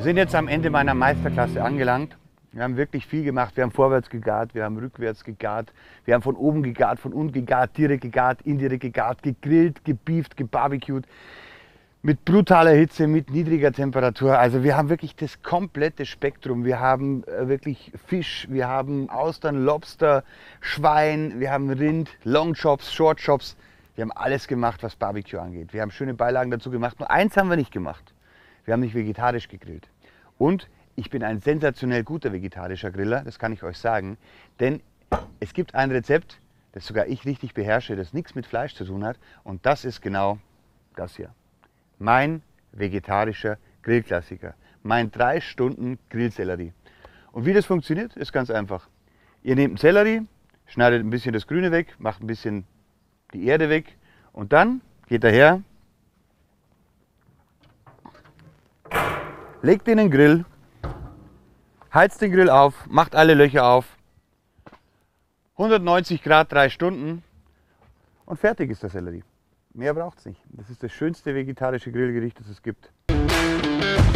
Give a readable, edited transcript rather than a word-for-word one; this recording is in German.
Wir sind jetzt am Ende meiner Meisterklasse angelangt. Wir haben wirklich viel gemacht. Wir haben vorwärts gegart, wir haben rückwärts gegart, wir haben von oben gegart, von unten gegart, direkt gegart, indirekt gegart, gegrillt, gebieft, gebarbecued. Mit brutaler Hitze, mit niedriger Temperatur. Also wir haben wirklich das komplette Spektrum. Wir haben wirklich Fisch, wir haben Austern, Lobster, Schwein, wir haben Rind, Long Chops, Short Chops. Wir haben alles gemacht, was Barbecue angeht. Wir haben schöne Beilagen dazu gemacht. Nur eins haben wir nicht gemacht. Wir haben nicht vegetarisch gegrillt. Und ich bin ein sensationell guter vegetarischer Griller, das kann ich euch sagen. Denn es gibt ein Rezept, das sogar ich richtig beherrsche, das nichts mit Fleisch zu tun hat. Und das ist genau das hier. Mein vegetarischer Grillklassiker. Mein 3 Stunden Grillsellerie. Und wie das funktioniert, ist ganz einfach. Ihr nehmt einen Sellerie, schneidet ein bisschen das Grüne weg, macht ein bisschen die Erde weg und dann geht er her, legt in den Grill, heizt den Grill auf, macht alle Löcher auf, 190 Grad 3 Stunden und fertig ist der Sellerie. Mehr braucht es nicht. Das ist das schönste vegetarische Grillgericht, das es gibt.